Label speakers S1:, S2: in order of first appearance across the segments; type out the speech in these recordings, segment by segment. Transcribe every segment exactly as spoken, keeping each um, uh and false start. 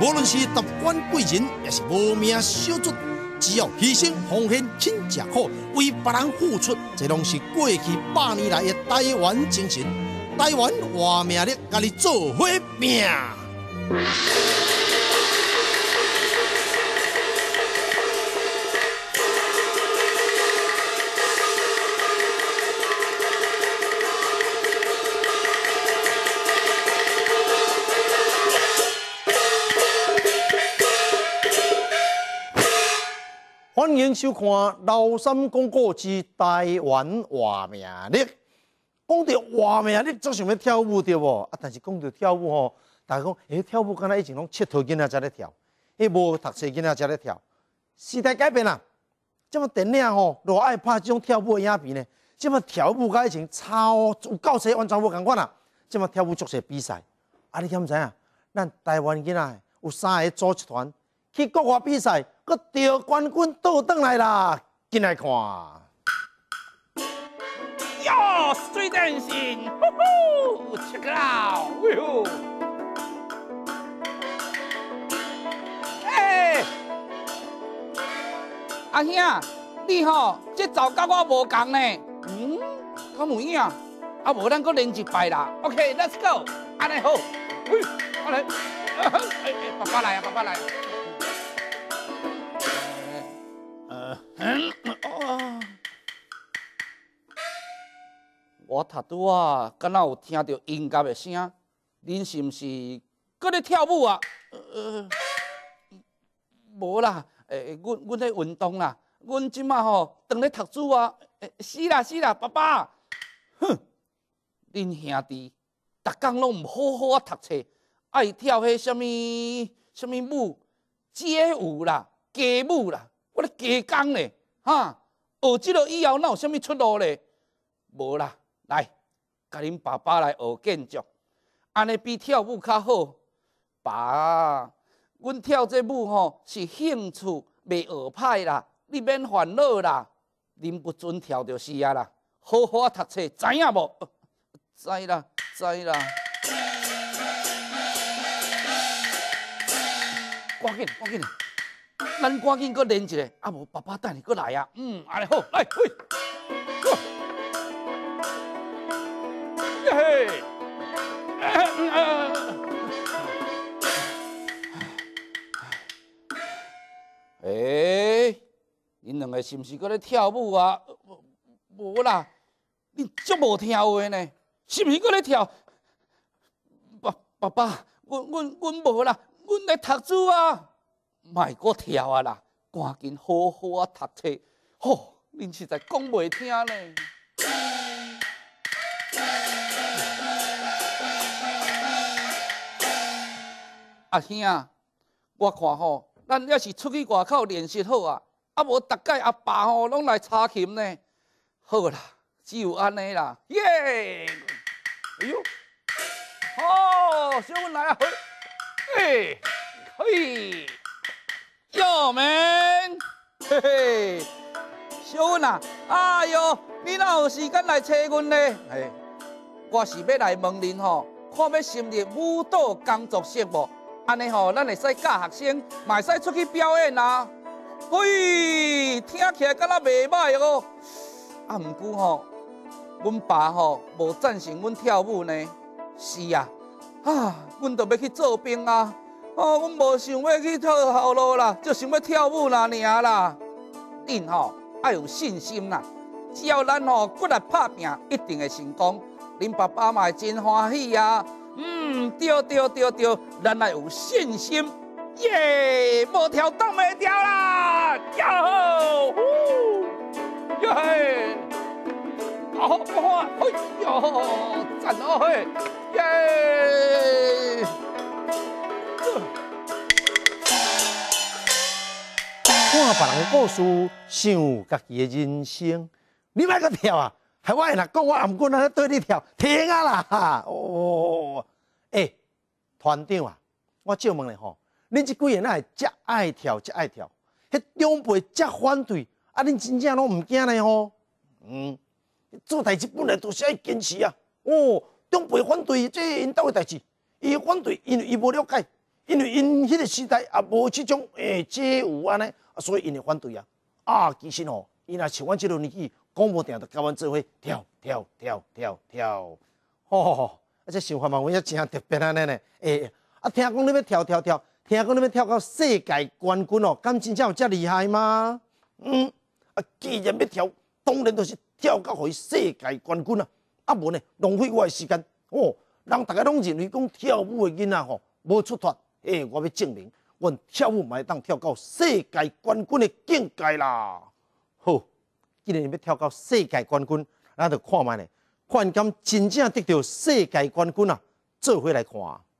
S1: 无论是达官贵人，也是无名小卒，只要牺牲奉献、勤吃苦，为别人付出，这拢是过去百年来的台湾精神。台湾活命力，甲你做伙拼。欢迎收看《老三公故之台湾活命力》。讲到活命力，总想要跳舞对无？啊，但是讲到跳舞吼，大家讲，诶，跳舞敢若以前拢佚佗囡仔才咧跳，迄无读册囡仔才咧跳。时代改变啦，即么电影吼，偌爱拍这种跳舞的影片呢？即么跳舞甲以前超有够侪完全无共款啦。即么跳舞足侪比赛，啊，你敢知影？咱台湾囡仔有三个组一团去国外比赛。搁得冠军倒转来啦，进来看。
S2: 哟，Street dancing，呼呼 ，check it out，喂呼！哎，阿兄，你吼这走甲我无共呢？嗯，敢有影？啊无咱搁练一摆啦。OK，let's go， 安尼好，喂，安尼，哎哎，爸爸来啊，爸爸来啊。嗯哦，我拄拄啊，敢若有听到音乐的声，恁是毋是搁咧跳舞啊？呃，无啦，诶，阮阮咧运动啦，阮即马吼当咧读书啊。是啦是啦，爸爸，哼，恁兄弟逐工拢毋好好啊读册，爱跳迄什物什物舞，街舞啦，街舞啦。我咧加工咧，哈，学即个以后哪有啥物出路咧？无啦，来，甲恁爸爸来学建筑，安尼比跳舞较好。爸，阮跳这舞吼是兴趣，袂学歹啦，你免烦恼啦。恁不准跳就是啊啦，好好啊读册，知影无？知啦，知啦。赶紧，赶紧！咱赶紧搁练一个，啊无爸爸等你搁来啊。嗯，安尼好，来，喂，嘿，诶，恁两个是毋是搁咧跳舞啊？无啦，恁足无听话呢，是毋是搁咧跳？爸爸爸，阮阮阮无啦，阮咧读书啊。莫搁跳啊啦，赶紧好好啊读册。吼，恁实在讲袂听呢。阿兄，我看吼，咱要是出去外口练习好啊，啊无逐届阿爸吼拢来插琴呢。好啦，只有安尼啦，耶！哎呦，好，小文来啊，嘿，嘿。哟man，嘿嘿，小文啊，哎哟，你哪有时间来找阮呢？嘿，我是要来问恁吼，看要深入舞蹈工作室无？安尼吼，咱会使教学生，嘛会使出去表演啊。嘿，听起来敢若袂歹哦。啊，毋过吼，阮爸吼无赞成阮跳舞呢。是啊，啊，阮着要去做兵啊。哦，阮无想要去套后路啦，就想要跳舞啦尔啦。恁吼要有信心啦，只要咱吼骨力拍拼，一定会成功。恁爸爸嘛会真欢喜啊。嗯，对对对对，咱要有信心。耶，无跳动袂掉啦！哟呼，哟嘿，好好好，哎哟，赞哦嘿，耶！
S1: 看别人的故事，想家己的人生。你莫搁跳啊！害我若讲我颔棍啊，对你跳，停啊啦！哦，诶、欸，团长啊，我借问咧吼，恁这几个人会遮爱跳，遮爱跳，迄长辈遮反对，啊，恁真正拢唔惊咧吼？嗯，做代志本来就是爱坚持啊。哦，长辈反对，这因兜的代志，伊反对，因为伊无了解， 因为因迄个时代也无即种诶街舞安尼，所以因会反对啊。啊，其实吼，伊若像阮即个年纪，讲无定就甲阮做伙跳跳跳跳跳，吼吼吼！啊，这想法嘛，阮也真特别安尼呢。诶、欸，啊，听讲你要跳跳跳，听讲你要跳到世界冠军哦，敢真正有遮厉害吗？嗯，啊，既然要跳，当然就是跳到互伊世界冠军啊！啊，无呢，浪费我的时间哦。人大家拢认为讲跳舞的囡仔吼无出脱，诶、欸，我要证明，阮跳舞嘛会当跳到世界冠军的境界啦。好，既然要跳到世界冠军，咱就看卖呢，看敢真正得到世界冠军啊！做伙来看。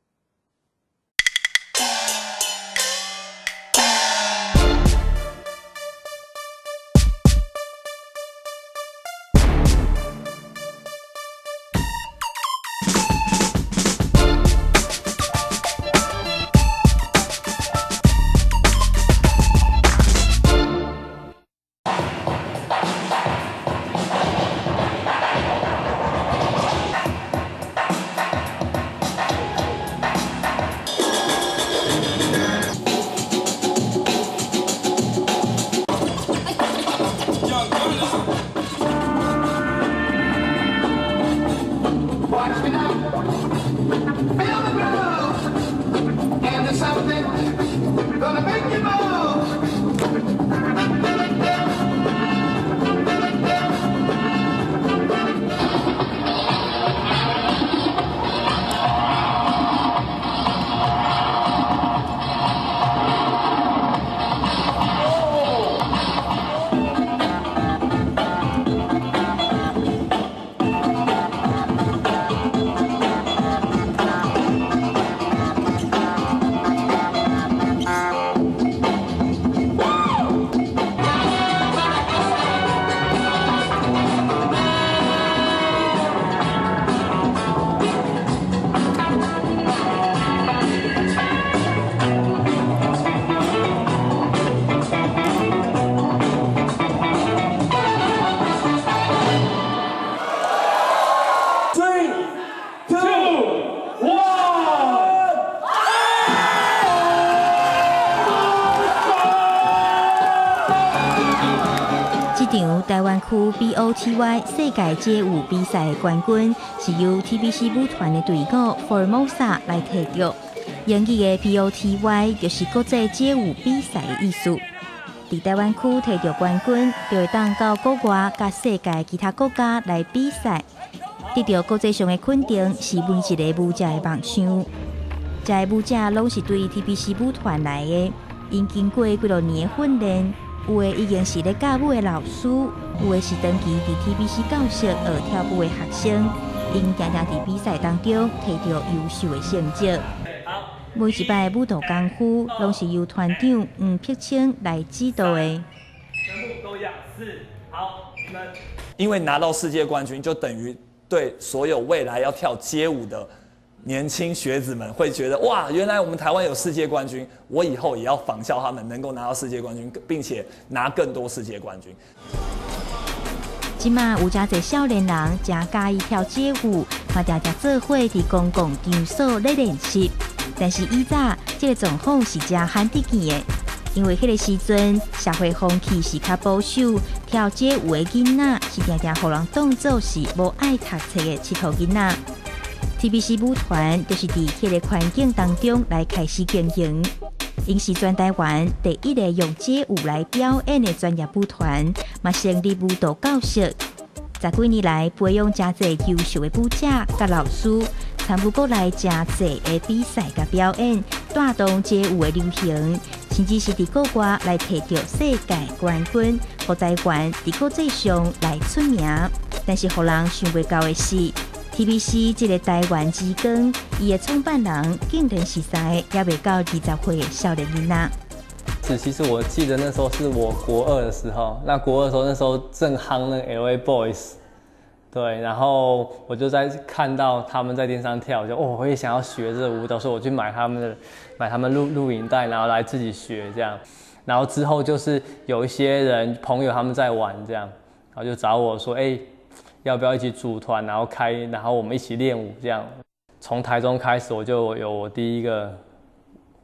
S3: 这场台湾区 B O T Y 世界街舞比赛的冠军是由 T B C 舞团的队伍 Formosa 来摕到。英语的 B O T Y 就是国际街舞比赛的意思。在台湾区摕到冠军，就会当到国外甲世界其他国家来比赛，得到国际上的肯定，是每一个舞者的梦想。这个舞者拢是对 T B C 舞团来的，因经过几多年的训练。有的已经是咧教舞的老师，有的是长期伫 T B C 教室学跳舞的学生，因常常伫比赛当中摕到优秀的成绩。每一摆舞蹈功夫拢是由团长黄碧清来指导的。
S4: 全部都仰视，好，你们。因为拿到世界冠军，就等于对所有未来要跳街舞的年轻学子们会觉得，哇，原来我们台湾有世界冠军，我以后也要仿效他们，能够拿到世界冠军，并且拿更多世界冠军。
S3: 即马有真侪少年人真喜意跳街舞，嘛常常做伙伫公共场所咧练习。但是以早这个状况是真罕得见的，因为迄个时阵社会风气是较保守，跳街舞的囡仔是常常互人当作是无爱读册的佚佗囡仔。T B C 舞团就是伫迄个环境当中来开始经营，因是全台湾第一个用街舞来表演的专业舞团，嘛成立舞蹈教室。十几年来，培养真侪优秀的舞者甲老师，参与国内真侪的比赛甲表演，带动街舞的流行，甚至是伫国外来摕到世界冠军，互台湾伫国际上来出名。但是，互人想袂到的是。T B C 这个台湾之光，伊的创办人竟然是三个也未到二十岁的少年囡仔。
S5: 是，其实我记得那时候是我国二的时候，那国二的时候那时候正夯那个 L A Boys， 对，然后我就在看到他们在电视上跳，我就哦，我也想要学这个舞蹈，所以我去买他们的买他们录录影带，然后来自己学这样。然后之后就是有一些人朋友他们在玩这样，然后就找我说，哎、欸。要不要一起组团，然后开，然后我们一起练舞这样。从台中开始，我就有我第一个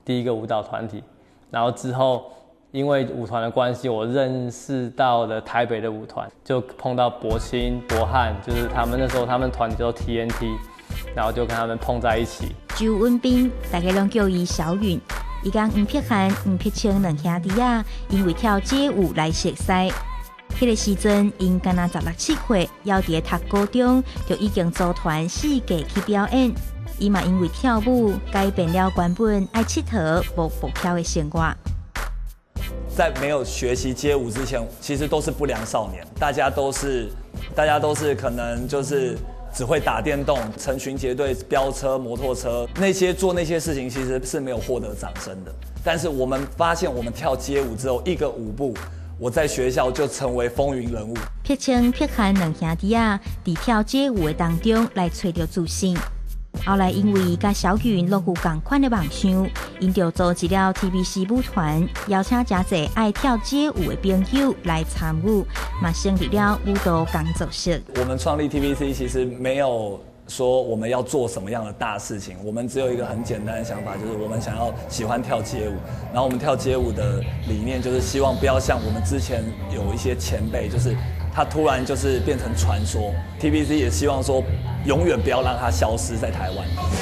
S5: 第一个舞蹈团体。然后之后因为舞团的关系，我认识到了台北的舞团，就碰到博清、博翰，就是他们那时候他们团体叫 T N T， 然后就跟他们碰在一起。
S3: 周文彬，大家拢叫伊小允。伊讲黄碧涵、黄碧清两兄弟啊，因为跳街舞来熟悉。迄个时阵，因敢若十六七岁，要伫读高中，就已经组团四届去表演。伊嘛因为跳舞改变了原本爱佚佗无步跳的生活。
S4: 在没有学习街舞之前，其实都是不良少年，大家都是，大家都是可能就是只会打电动、成群结队飙车、摩托车，那些做那些事情其实是没有获得掌声的。但是我们发现，我们跳街舞之后，一个舞步，我在学校就成为风云人物。
S3: 碧清、碧涵两兄弟啊，伫跳街舞的当中来找到自信。后来因为甲小允拢有同款的梦想，因就组织了 T B C 舞团，邀请真侪爱跳街舞的朋友来参与，嘛成立了舞蹈工作室。
S4: 我们创立 T B C 其实没有说我们要做什么样的大事情，我们只有一个很简单的想法，就是我们想要喜欢跳街舞，然后我们跳街舞的理念就是希望不要像我们之前有一些前辈，就是他突然就是变成传说。T B C 也希望说，永远不要让它消失在台湾。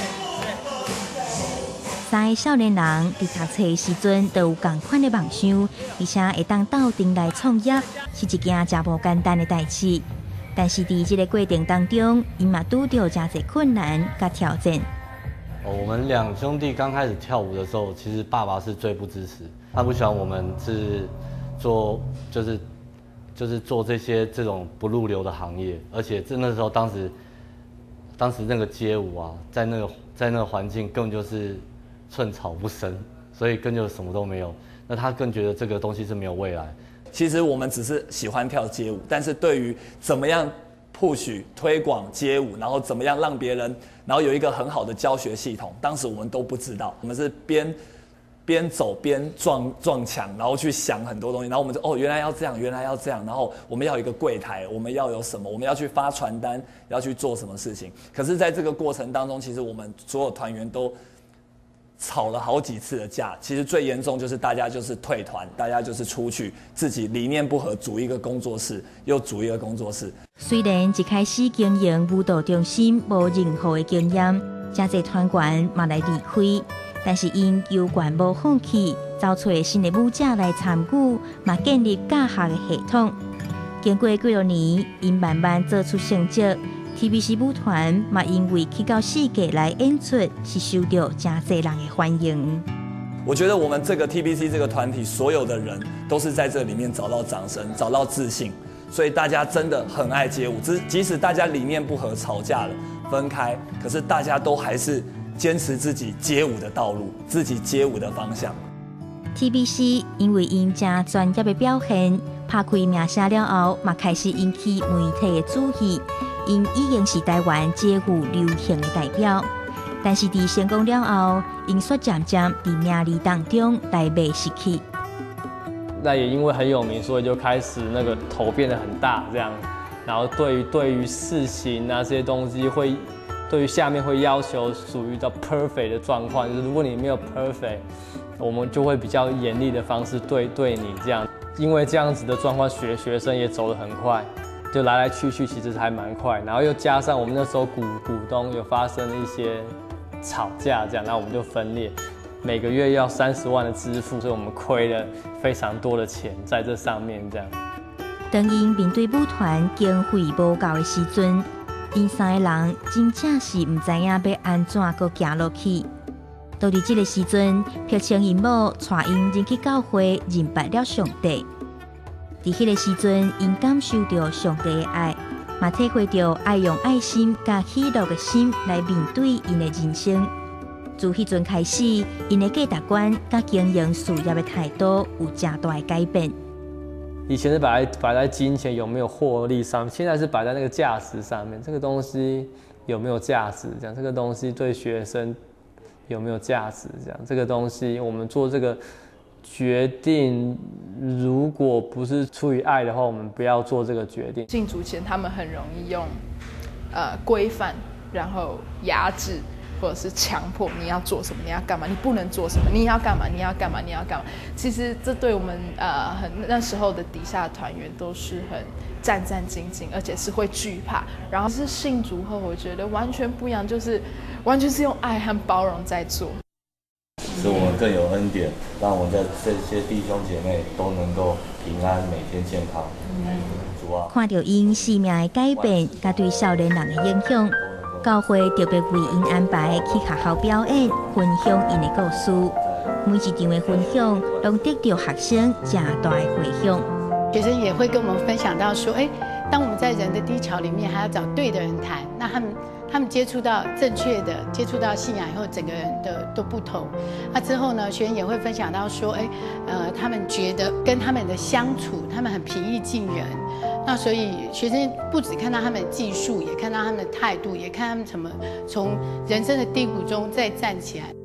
S3: 三个少年人伫读册的时阵都有同款的梦想，而且会当斗阵来创业，是一件真无简单的代志。但是伫这个过程当中，因嘛拄到真侪困难甲挑战。
S6: 我们两兄弟刚开始跳舞的时候，其实爸爸是最不支持，他不喜欢我们是做就是就是做这些这种不入流的行业，而且这那时候当时当时那个街舞啊，在那个在那个环境根本就是寸草不生，所以根本就什么都没有。那他更觉得这个东西是没有未来。
S4: 其实我们只是喜欢跳街舞，但是对于怎么样 push 推广街舞，然后怎么样让别人，然后有一个很好的教学系统，当时我们都不知道。我们是边边走边撞撞墙，然后去想很多东西，然后我们就哦，原来要这样，原来要这样，然后我们要有一个柜台，我们要有什么，我们要去发传单，要去做什么事情。可是在这个过程当中，其实我们所有团员都 吵了好几次的架，其实最严重就是大家就是退团，大家就是出去自己理念不合，组一个工作室，又组一个工作室。
S3: 虽然一开始经营舞蹈中心无任何的经验，真侪团员嘛来离开，但是因有关无放弃，找找新的舞者来参与，嘛建立教学的系统。经过几多年，因慢慢做出成绩。 T B C 舞团嘛，因为去到世界来演出，是受到真侪人的欢迎。
S4: 我觉得我们这个 T B C 这个团体，所有的人都是在这里面找到掌声，找到自信，所以大家真的很爱街舞。即即使大家理念不合、吵架了、分开，可是大家都还是坚持自己街舞的道路，自己街舞的方向。
S3: T B C 因为因真专业的表现，拍开名声了后，嘛开始引起媒体的注意。 因已经是台湾街舞流行的代表，但是伫成功了后，因却渐渐伫名利当中来被失去。
S5: 那也因为很有名，所以就开始那个头变得很大这样，然后对于对于事情啊这些东西会，对于下面会要求属于到 perfect 的状况，就是如果你没有 perfect， 我们就会比较严厉的方式对对你这样，因为这样子的状况，学学生也走得很快。 就来来去去，其实还蛮快，然后又加上我们那时候股股东有发生了一些吵架，这样，然后我们就分裂，每个月要三十万的支付，所以我们亏了非常多的钱在这上面，这样。
S3: 当因面对舞团经费无够的时阵，因三个人真正是唔知影要安怎个行落去。到伫这个时阵，碧清因某带因入去教会，认识了上帝。 伫迄个时阵，因感受到上帝的爱，嘛体会到爱用爱心甲喜乐的心来面对因的人生。自迄阵开始，因的价值观甲经营事业的态度有真大的改变。
S5: 以前是摆在摆在金钱有没有获利上面，现在是摆在那个价值上面。这个东西有没有价值？这样，这个东西对学生有没有价值？这样，这个东西我们做这个 决定，如果不是出于爱的话，我们不要做这个决定。
S7: 进组前，他们很容易用呃规范，然后压制， 或者是强迫你要做什么，你要干嘛，你不能做什么，你要干嘛，你要干嘛，你要干嘛。其实这对我们呃很那时候的底下团员都是很战战兢兢，而且是会惧怕。然后是信主后，我觉得完全不一样，就是完全是用爱和包容在做。
S6: 使我们更有恩典，让我们在这些弟兄姐妹都能够平安，每天健康。主啊，
S3: 看到因生命的改变，甲对少年人的影响，教会特别为因安排去学校表演，分享因的故事。每一场的分享，都得到学生正大的回响。
S8: 学生也会跟我们分享到说，哎，当我们在人的低潮里面，还要找对的人谈，那他们。他们接触到正确的，接触到信仰以后，整个人的都不同。那之后呢，学员也会分享到说，哎，呃，他们觉得跟他们的相处，他们很平易近人。那所以学生不只看到他们的技术，也看到他们的态度，也看他们怎么从人生的低谷中再站起来。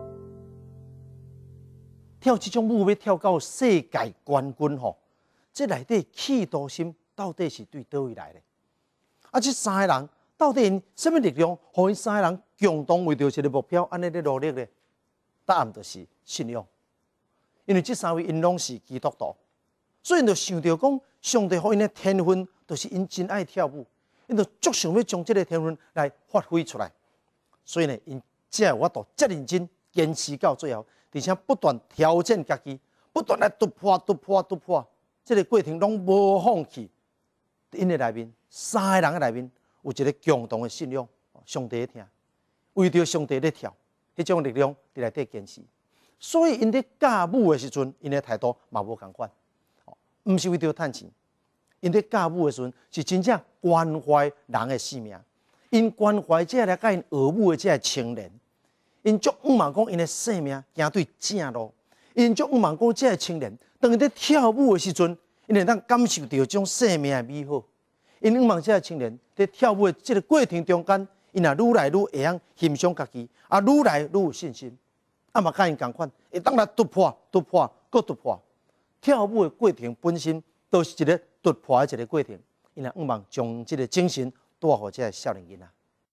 S1: 跳这种舞要跳到世界冠军吼，这内底企图心到底是对倒位来的？啊，这三个人。到底因什么力量，让因三个人共同为着一个目标，安尼咧努力咧？答案就是信仰。因为这三位因拢是基督徒，所以因就想到讲，上帝给因的天分，就是因真爱跳舞，因就足想要将这个天分来发挥出来。所以呢，因才有法度遮认真坚持到最后，而且不断挑战家己，不断来突破、突破、突破，这个过程拢无放弃。因的内面，三个人的内面。有一个共同的信仰，上帝听，为着上帝咧跳，迄种力量伫内底坚持。所以因咧教舞的时阵，因的态度嘛无共款，毋是为着趁钱。因咧教舞的时阵，是真正关怀人的性命，因关怀这个甲因学舞的这个青年，因足毋茫讲因的生命行对正路，因足毋茫讲这个青年当伊咧跳舞的时阵，因会当感受到这种生命的美好。因希望这个青年在跳舞的这个过程中间，因也愈来愈会晓欣赏家己，啊，愈来愈有信心。啊嘛，甲因同款，会当来突破、突破、搁突破。跳舞的过程本身都是一个突破的一个过程。因也希望将这个精神带给这个少年囡仔。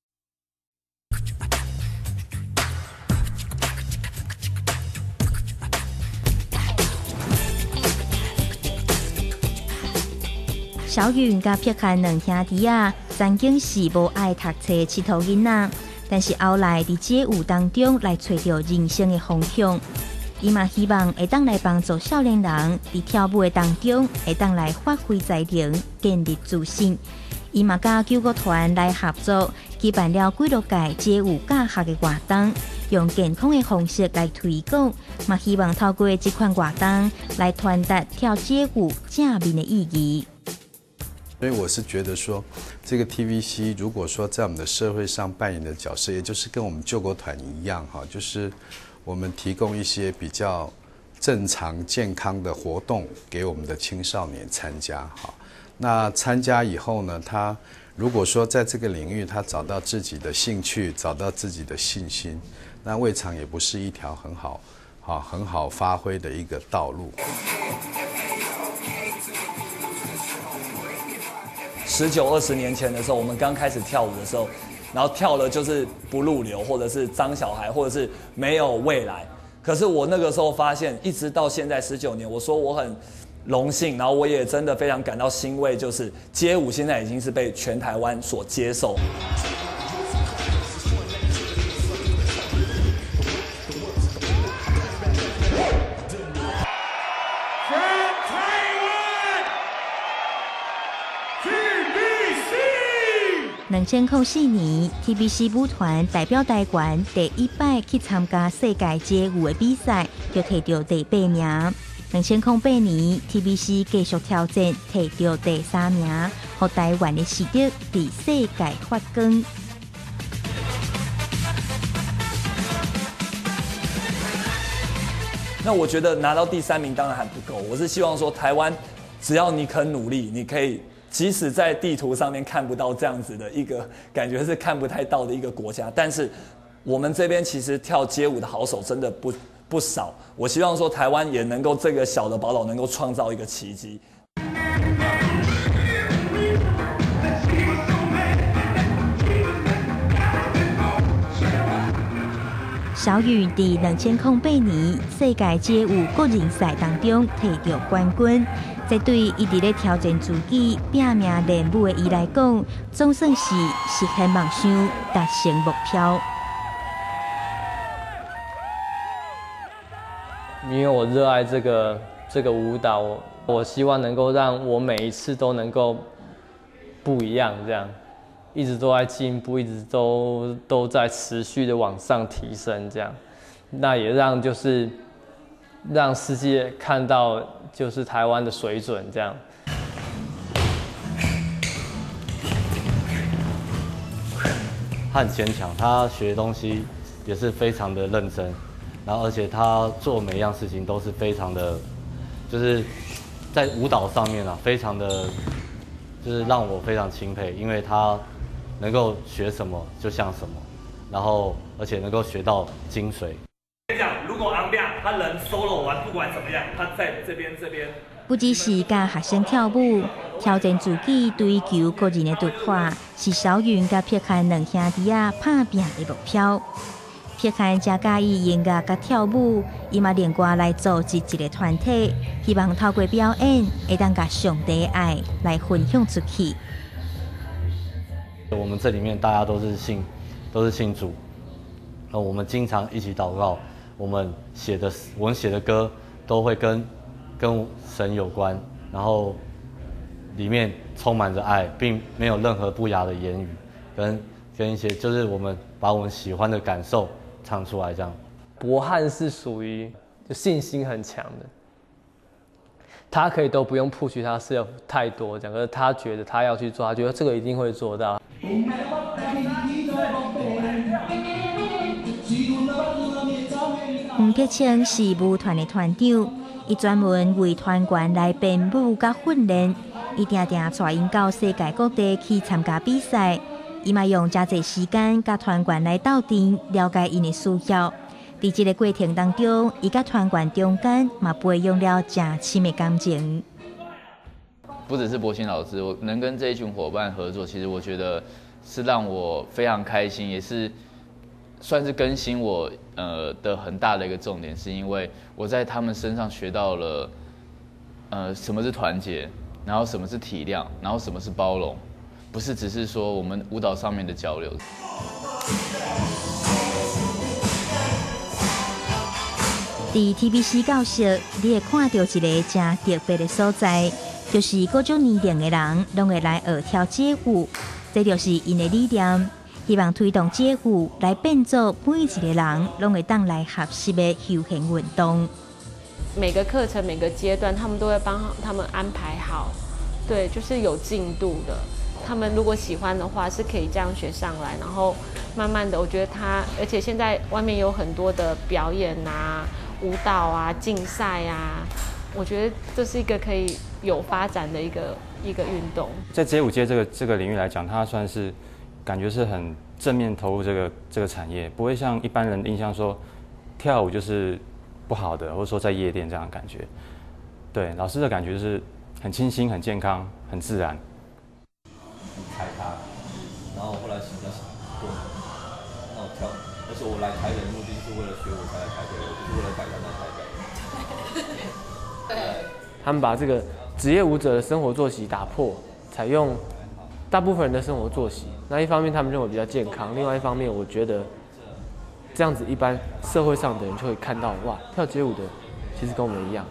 S3: 小云甲撇开两兄弟啊，曾经是无爱读册的佚佗囡仔，但是后来伫街舞当中来找到人生的方向。伊嘛希望会当来帮助少年人伫跳舞的当中，会当来发挥才能，建立自信。伊嘛甲救国团来合作，举办了几落届街舞教学的活动，用健康的方式来推广，嘛希望透过这款活动来传达跳街舞正面的意义。
S9: 所以我是觉得说，这个 T V C 如果说在我们的社会上扮演的角色，也就是跟我们救国团一样哈，就是我们提供一些比较正常健康的活动给我们的青少年参加哈。那参加以后呢，他如果说在这个领域他找到自己的兴趣，找到自己的信心，那未尝也不是一条很好好很好发挥的一个道路。
S4: 十九二十年前的时候，我们刚开始跳舞的时候，然后跳了就是不入流，或者是脏小孩，或者是没有未来。可是我那个时候发现，一直到现在十九年，我说我很荣幸，然后我也真的非常感到欣慰，就是街舞现在已经是被全台湾所接受。
S3: 两千零四年 ，T V C 舞团代表台湾第一摆去参加世界街舞的比赛，就摕到第八名。两千零八年 ，T V C 继续挑战，摕到第三名，让台湾的实力伫世界发光。
S4: 那我觉得拿到第三名当然还不够，我是希望说台湾，只要你肯努力，你可以。即使在地图上面看不到这样子的一个感觉是看不太到的一个国家，但是我们这边其实跳街舞的好手真的不不少。我希望说台湾也能够这个小的宝岛能够创造一个奇迹。
S3: 小云在两千零八年世界街舞个人赛当中摕到冠军，这对一直咧挑战自己、拼命练舞的伊来讲，总算是实现梦想、达成目标。
S5: 因为我热爱这个这个舞蹈，我我希望能够让我每一次都能够不一样，这样一直都在进步，一直都都在持续的往上提升，这样，那也让就是让世界看到就是台湾的水准，这样。
S6: 他很坚强，他学东西也是非常的认真。然后，而且他做每一样事情都是非常的，就是在舞蹈上面啊，非常的，就是让我非常钦佩，因为他能够学什么就像什么，然后而且能够学到精髓。
S4: 跟你讲，如果昂亮他能 solo 完，不管怎么样，他在这边这边。
S3: 不只是教学生跳舞，挑战自己追求个人的突破，是小云甲撇开两兄弟啊打拼的目标。撇开真介意音乐甲跳舞，伊嘛连歌来组织一个团体，希望透过表演，会当甲上帝的爱来分享出去。
S6: 我们这里面大家都是信，都是信主，那我们经常一起祷告，我们写的我们写的歌都会跟跟神有关，然后里面充满着爱，并没有任何不雅的言语，跟跟一些就是我们把我们喜欢的感受唱出来，这样。
S5: 博翰是属于就信心很强的，他可以都不用 push 他是有太多，讲，可是他觉得他要去做，他觉得这个一定会做到。
S3: 吴铁青是舞团的团长，伊专门为团员来编舞甲训练，伊定定带因到世界各地去参加比赛。伊嘛用真侪时间甲团员来斗阵，了解因的需要。在这个过程当中，伊甲团员中间嘛培养了真深的感情。
S10: 不只是博鑫老师，我能跟这一群伙伴合作，其实我觉得是让我非常开心，也是算是更新我呃的很大的一个重点，是因为我在他们身上学到了呃什么是团结，然后什么是体谅，然后什么是包容。不是只是说我们舞蹈上面的交流。
S3: 在 T V C 教室，你会看到一个真特别的所在，就是各种年龄的人拢会来学跳街舞，这就是因的理念。希望推动街舞来变做每一个人拢会当来合适的休闲运动。
S11: 每个课程每个阶段，他们都会帮他们安排好，对，就是有进度的。他们如果喜欢的话，是可以这样学上来，然后慢慢的，我觉得他，而且现在外面有很多的表演啊、舞蹈啊、竞赛啊，我觉得这是一个可以有发展的一个一个运动。
S12: 在街舞界这个这个领域来讲，它算是感觉是很正面投入这个这个产业，不会像一般人的印象说跳舞就是不好的，或者说在夜店这样的感觉。对，老师的感觉就是很清新、很健康、很自然。
S13: 踩他，然后后来醒了醒过，那我跳，而且我来台北的目的是为了学我才来台北的，我不是为了改变在台北。对，
S14: 他们把这个职业舞者的生活作息打破，采用大部分人的生活作息。那一方面他们认为比较健康，另外一方面我觉得这样子一般社会上的人就会看到，哇，跳街舞的其实跟我们一样。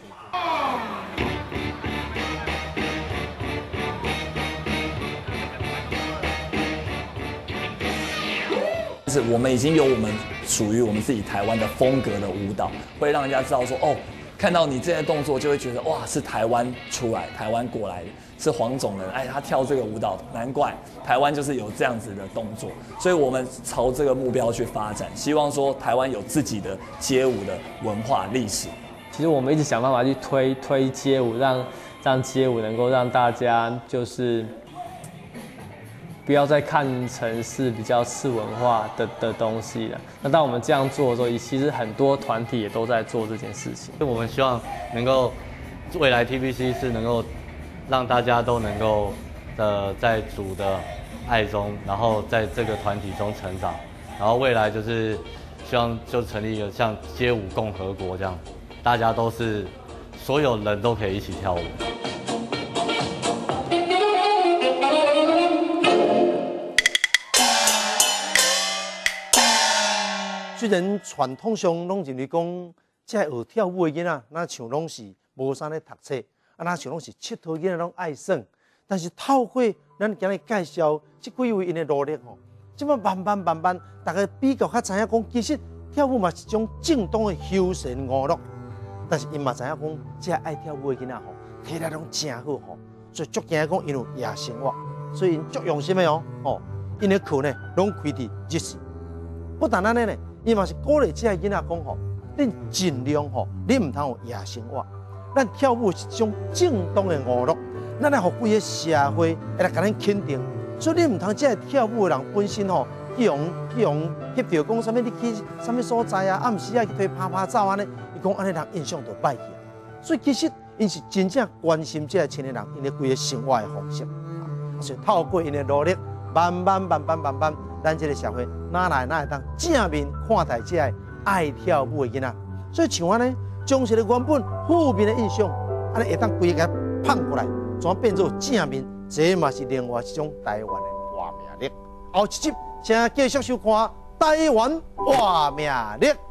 S4: 就是我们已经有我们属于我们自己台湾的风格的舞蹈，会让人家知道说，哦，看到你这些动作就会觉得，哇，是台湾出来，台湾过来的，是黄种人，哎，他跳这个舞蹈，难怪台湾就是有这样子的动作，所以我们朝这个目标去发展，希望说台湾有自己的街舞的文化历史。
S5: 其实我们一直想办法去推推街舞，让让街舞能够让大家就是不要再看成是比较次文化的的东西了。那当我们这样做的时候，其实很多团体也都在做这件事情。
S6: 我们希望能够未来 T V C 是能够让大家都能够呃在主的爱中，然后在这个团体中成长，然后未来就是希望就成立一个像街舞共和国这样，大家都是所有人都可以一起跳舞。
S1: 虽然传统上拢认为讲，这学跳舞的囡仔，那像拢是无啥咧读册，啊，那像拢是佚佗囡仔拢爱耍。但是透过咱今日介绍这几位因的努力吼，即摆慢慢慢慢，大家比较较知影讲，其实跳舞嘛是一种正当的休闲娱乐。但是因嘛知影讲，这爱跳舞的囡仔吼，体力拢真好吼，所以足惊讲因有夜生活，所以因足用心的哦，吼，因的课呢拢开伫日时。不但安尼呢。伊嘛是鼓励这些囡仔讲吼，恁尽量吼，你唔通有夜生活。咱跳舞是一种正当的娱乐，咱来互规个社会会来甲咱肯定。所以你唔通这跳舞的人本身吼，去用去用翕着讲啥物，你去啥物所在啊，暗时啊去推拍拍照安尼，伊讲安尼人印象就歹去。所以其实因是真正关心这青年人因的规个生活的方式，所以透过因的努力，慢慢慢慢慢慢。咱这个社会哪来哪会当正面看待这个爱跳舞的囡仔？所以像安尼，将一个原本负面的印象，安尼会当规个放过来，转变做正面，这嘛是另外一种台湾的活命力。后一集请继续收看台湾活命力。